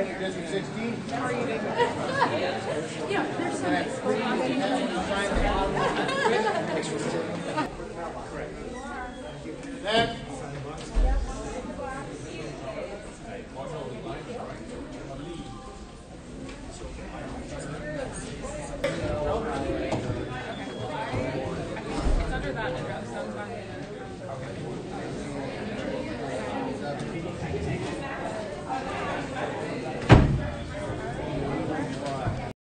District 16. How are you doing? Yeah, there's some nice Next. It's under that address, so it's not